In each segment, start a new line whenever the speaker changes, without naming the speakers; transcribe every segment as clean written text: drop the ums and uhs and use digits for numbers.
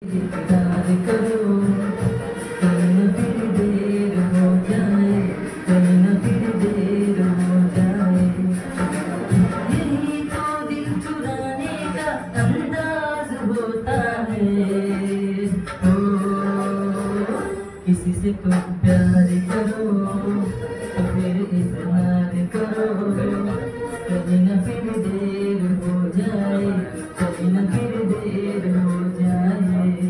इकरार करो, कहीं न फिर देर हो जाए, कहीं न फिर देर हो जाए। यही तो दिल चुराने का अंदाज होता है। ओ किसी से तुम प्यार करो तो फिर इजहार करो, कहीं न फिर देर हो जाए, कहीं न फिर देर हो जाए।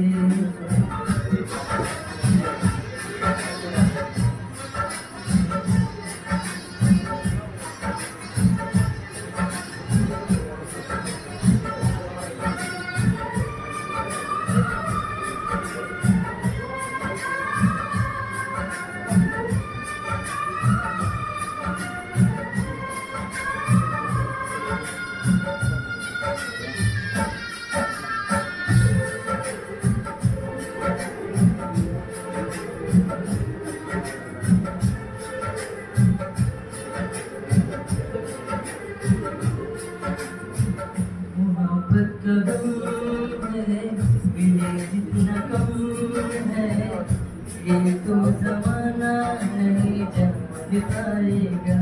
मोहब्बत का गम है, मिले जितना कम है, ये तो जमाना नहीं जान पाएगा।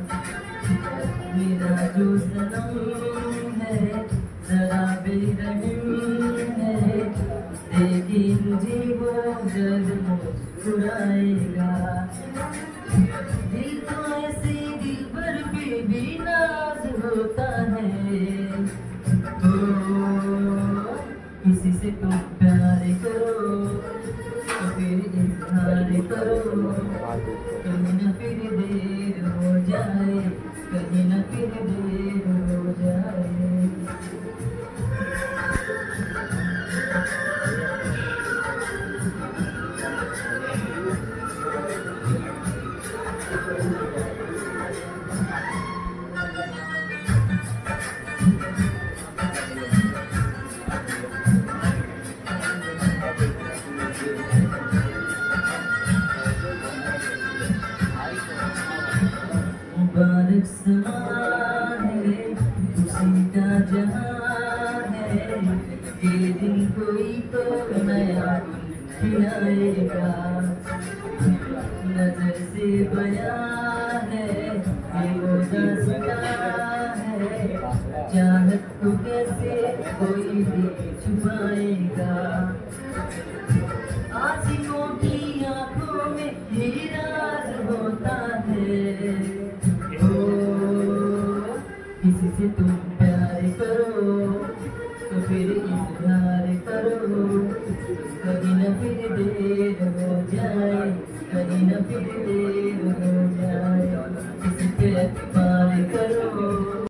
मेरा जो सनम है जरा बेरहम है, लेकिन जी वो जब मुस्कुराएगा। दिल तो ऐसे दिल पर भी नाज होता है। किसी से तुम प्यार करो तो फिर इजहार करो, कहीं न फिर देर हो जाए, कहीं न फिर देर हो जाए। मुबारक समा है, खुशी का जहां है, ये दिन कोई तो नया खिलाएगा। नजर से बयां है ये वो दास्तां है, चाहत को कैसे कोई भी छुपाएगा। आशिकों की आंखों में ये राज होता है। किसी से तुम प्यार करो तो फिर इजहार करो, कहीं न फिर देर हो जाए, कहीं न फिर देर हो जाए। किसी पे एतबार करो